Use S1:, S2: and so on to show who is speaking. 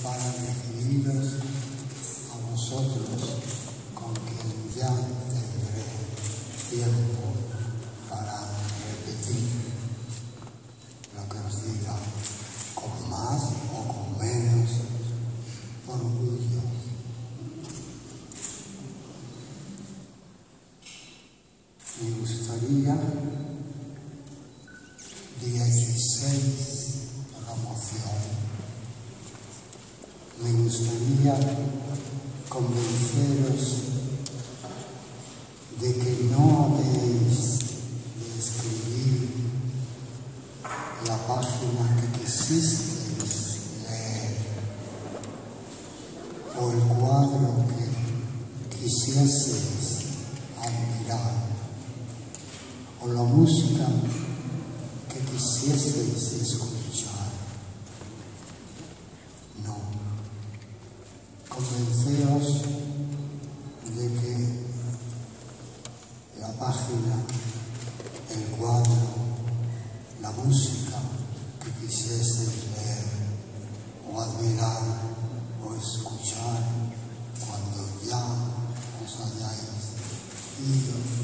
S1: para recibiros a vosotros, con quien ya tendré tiempo para repetir lo que os diga, con más o con menos orgullo. Me gustaría, 16, promoción, me gustaría convenceros de que no habéis de escribir la página que quisisteis leer o el cuadro que quisieseis admirar o la música que quisieseis escuchar. No. Convenceos de que la página, el cuadro, la música que quisieseis leer o admirar o escuchar cuando ya os hayáis ido